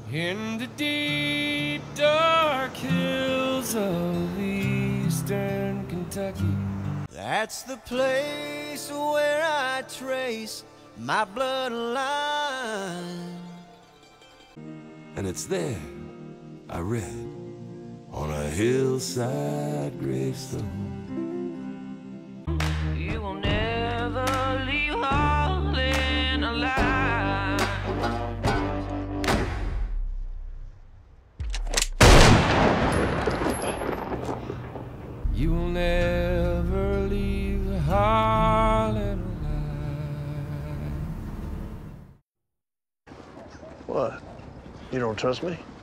In the deep, dark hills of eastern Kentucky. That's the place where I trace my bloodline. And it's there, I read, on a hillside gravestone. You will never leave Harlan alive. You will never leave Harlan alive. What? You don't trust me?